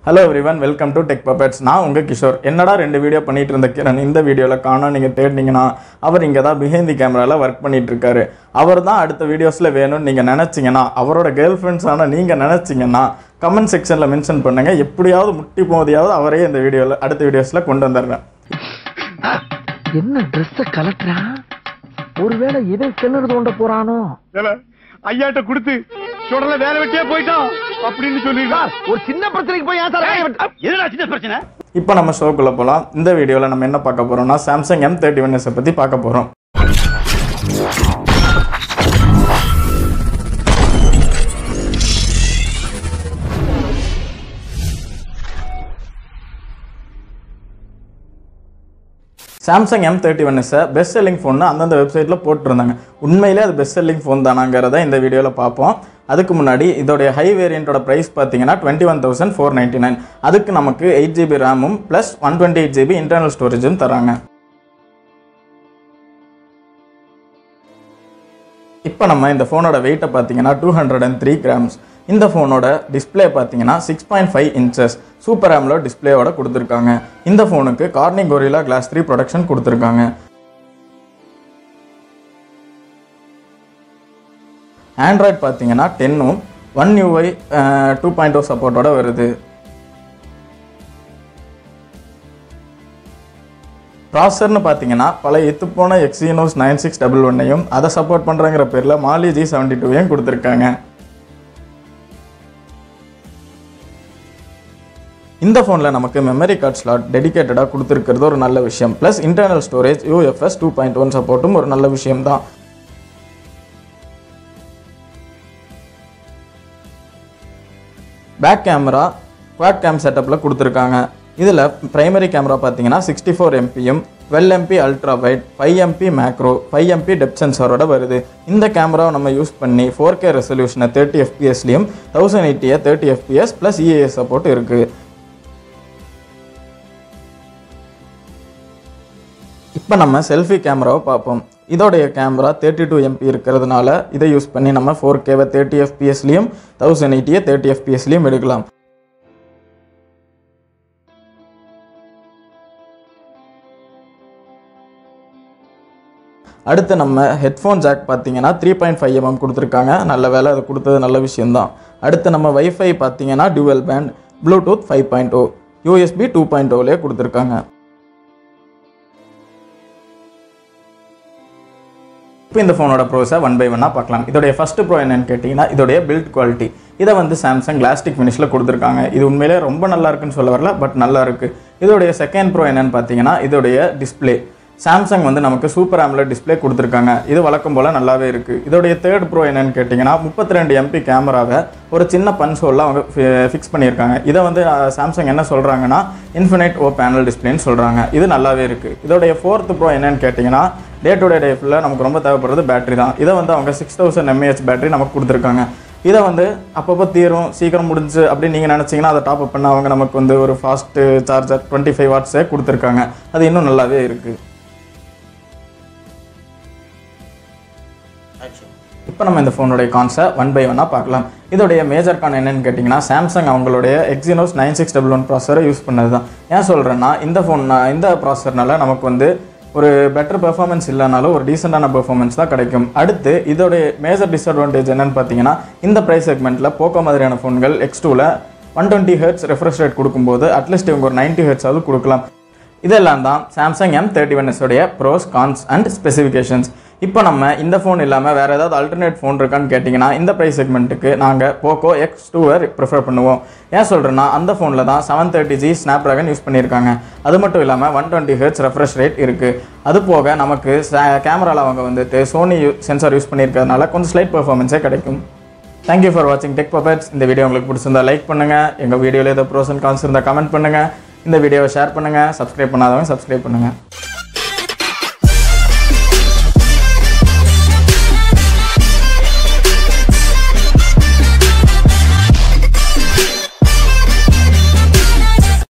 Hello everyone, welcome to Tech Puppets. நான் உங்க கிஷோர். என்னடா ரெண்டு வீடியோ பண்ணிட்டு இருந்த கிரண் இந்த வீடியோல காணோம் நீங்க தேடினீங்கனா அவர் இங்க தான் behind the cameraல வர்க் பண்ணிட்டு இருக்காரு. அவர் தான் அடுத்த வீடியோஸ்ல வேணும்னு நீங்க நினைச்சீங்கனா அவரோட கேர்ள் ஃப்ரெண்ட்ஸ் ஆன நீங்க நினைச்சீங்கனா கமெண்ட் செக்ஷன்ல மென்ஷன் பண்ணுங்க. எப்படியாவது முட்டி போதியாவது அவரே இந்த வீடியோல அடுத்த வீடியோஸ்ல கொண்டு வந்தறேன். என்ன Dress கலட்றா? ஒருவேளை இவன் செல்லறது கொண்ட போறானோ? ஐயாட்ட கொடுத்து சுடல வேலை வெட்டியே போய்ட்டான் அப்படின்னு சொல்லிடா. ஒரு சின்ன பிரச்சனைக்கு போய் எதுடா சின்ன பிரச்சனை? இப்போ நம்ம ஷோக்குள்ள போலாம். இந்த வீடியோல நம்ம என்ன பார்க்க போறோம்னா Samsung M31s பத்தி பார்க்க போறோம். Samsung M31s best selling phone அந்தந்த வெப்சைட்டில் போட்டிருந்தாங்க. உண்மையிலே அது பெஸ்ட் செல்லிங் ஃபோன் தானாங்கிறத இந்த வீடியோவில் பார்ப்போம். அதுக்கு முன்னாடி இதோடைய ஹை வேரியண்ட்டோட ப்ரைஸ் பார்த்தீங்கன்னா 21,499. அதுக்கு நமக்கு 8GB ரேமும் ப்ளஸ் 128GB இன்டர்னல் ஸ்டோரேஜும் தராங்க. இப்போ நம்ம இந்த ஃபோனோட வெயிட்டை பார்த்தீங்கன்னா 203 கிராம்ஸ். இந்த ஃபோனோட டிஸ்பிளே பார்த்தீங்கன்னா 6.5 inches சூப்பர் AMOLED டிஸ்பிளேயோட கொடுத்துருக்காங்க. இந்த ஃபோனுக்கு கார்னிங் கொரில்லா கிளாஸ் 3 ப்ரொடக்ஷன் கொடுத்துருக்காங்க. ஆண்ட்ராய்ட் பார்த்தீங்கன்னா 10ம் 1UI 2.0 சப்போர்ட்டோட வருது. ப்ராசர்னு பார்த்தீங்கன்னா பழைய எத்துப்போன Exynos 9611ஐயும் அதை சப்போர்ட் பண்ணுறங்கிற பேரில் Mali G72ஐயும் கொடுத்துருக்காங்க. இந்த ஃபோனில் நமக்கு மெமரி கார்டு ஸ்லாட் டெடிகேட்டடாக கொடுத்துருக்கிறது ஒரு நல்ல விஷயம். ப்ளஸ் இன்டர்னல் ஸ்டோரேஜ் UFS 2.1 சப்போர்ட்டும் ஒரு நல்ல விஷயம் தான். பேக் கேமரா குவாட் கேம் செட்டப்பில் கொடுத்துருக்காங்க. இதில் பிரைமரி கேமரா பார்த்தீங்கன்னா 64 MPயும் 12 MP ultra wide 5 MP macro 5 MP depth சென்சாரோட வருது. இந்த கேமராவை நம்ம யூஸ் பண்ணி 4K ரெசல்யூஷனை 30 FPSலையும் 1080 30 FPS ப்ளஸ் EAS சப்போர்ட் இருக்குது. இப்போ நம்ம செல்ஃபி கேமராவை பார்ப்போம். இதோடைய கேமரா 32 MP இருக்கிறதுனால இதை யூஸ் பண்ணி நம்ம 4K 30 FPSலையும் 1080 30 FPSலையும் எடுக்கலாம். அடுத்து நம்ம ஹெட்ஃபோன் ஜாக் பார்த்தீங்கன்னா 3.5 mm கொடுத்துருக்காங்க. நல்ல வேலை அது கொடுத்தது நல்ல விஷயம்தான். அடுத்து நம்ம வைஃபை பார்த்தீங்கன்னா டியூவல் பேண்ட் ப்ளூடூத் 5.0 USB 2.0லேயே கொடுத்துருக்காங்க. இப்போ இந்த ஃபோனோட ப்ரோஸை 1 by 1 பார்க்கலாம். இதோடைய ஃபர்ஸ்ட் ப்ரோ என்னன்னு கேட்டிங்கன்னா இதோடைய பில்ட் குவாலிட்டி. இதை வந்து சாம்சங் கிளாஸ்டிக் ஃபினிஷில் கொடுத்துருக்காங்க. இது உண்மையிலே ரொம்ப நல்லா இருக்குன்னு சொல்ல வரல, பட் நல்லா இருக்குது. இதோடைய செகண்ட் ப்ரோ என்னன்னு பார்த்தீங்கன்னா இதோடைய டிஸ்பிளே. சாம்சங் வந்து நமக்கு சூப்பர் AMOLED டிஸ்பிளே கொடுத்துருக்காங்க. இது வழக்கம் போல் நல்லாவே இருக்குது. இதோடைய தேர்ட் ப்ரோ என்னன்னு கேட்டிங்கன்னா 32 MP கேமராவை ஒரு சின்ன பன்ச் ஹோலில் அவங்க ஃபிக்ஸ் பண்ணியிருக்காங்க. இதை வந்து சாம்சங் என்ன சொல்கிறாங்கன்னா இன்ஃபினைட் ஓ பேனல் டிஸ்பிளேன்னு சொல்கிறாங்க. இது நல்லாவே இருக்குது. இதோடைய ஃபோர்த் ப்ரோ என்னன்னு கேட்டிங்கன்னா டே டு டே லைஃப்பில் நமக்கு ரொம்ப தேவைப்படுறது பேட்டரி தான். இதை வந்து அவங்க 6000 mAh பேட்டரி நமக்கு கொடுத்துருக்காங்க. இதை வந்து அப்பப்போ தீரும் சீக்கிரம் முடிஞ்சு அப்படின்னு நீங்கள் நினச்சிங்கன்னா அதை டாப் அப் பண்ண அவங்க நமக்கு வந்து ஒரு ஃபாஸ்ட்டு சார்ஜர் 25 watts கொடுத்துருக்காங்க. அது இன்னும் நல்லாவே இருக்குது. இப்போ நம்ம இந்த ஃபோனுடைய கான்ஸை 1 by 1 பார்க்கலாம். இதோடைய மேஜர் கான் என்னன்னு கேட்டிங்கன்னா சாம்சங் அவங்களுடைய Exynos 9611 ப்ராசரை யூஸ் பண்ணது தான். ஏன் சொல்கிறேன்னா இந்த ப்ராசர்னால நமக்கு வந்து ஒரு பெட்டர் பெர்ஃபார்மன்ஸ் இல்லைனாலும் ஒரு டீசெண்டான பெர்ஃபார்மன்ஸ் தான் கிடைக்கும். அடுத்து இதோடைய மேஜர் டிஸ்அட்வான்டேஜ் என்னன்னு பார்த்தீங்கன்னா இந்த ப்ரைஸ் செக்மெண்ட்டில் போக்கோ மாதிரியான ஃபோன்கள் X2ல 120 Hz ரெஃப்ரெஷ் ரேட் கொடுக்கும்போது அட்லீஸ்ட் இவங்க ஒரு 90 Hz ஆகுது கொடுக்கலாம். இதெல்லாம் தான் சாம்சங் M31s உடைய ப்ரோஸ் கான்ஸ் அண்ட் ஸ்பெசிஃபிகேஷன்ஸ். இப்போ நம்ம இந்த ஃபோன் இல்லாமல் வேறு ஏதாவது அல்டர்னேட் ஃபோன் இருக்கான்னு கேட்டிங்கன்னா இந்த ப்ரைஸ் செக்மெண்ட்டுக்கு நாங்கள் போக்கோ X2 ப்ரிஃபர் பண்ணுவோம். ஏன் சொல்கிறேன்னா அந்த ஃபோனில் தான் 730G ஸ்னாப்ட்ராகன் யூஸ் பண்ணியிருக்காங்க. அது மட்டும் இல்லாமல் 120 Hz ரெஃப்ரெஷ் ரேட் இருக்குது. அது போக நமக்கு கேமராவில் அவங்க வந்துட்டு சோனி சென்சார் யூஸ் பண்ணியிருக்கிறதுனால கொஞ்சம் ஸ்லைட் பெர்ஃபார்மன்ஸே கிடைக்கும். தேங்க்யூ ஃபார் வாட்சிங் டெக் பப்பெட்ஸ். இந்த வீடியோ உங்களுக்கு பிடிச்சிருந்தா லைக் பண்ணுங்கள். எங்கள் வீடியோவில் ஏதோ ப்ரோஸ் அண்ட் கான்ஸ் இருந்தால் கமெண்ட் பண்ணுங்கள். இந்த வீடியோவை ஷேர் பண்ணுங்கள். சப்ஸ்கிரைப் பண்ணாதவங்க சப்ஸ்கிரைப் பண்ணுங்கள்.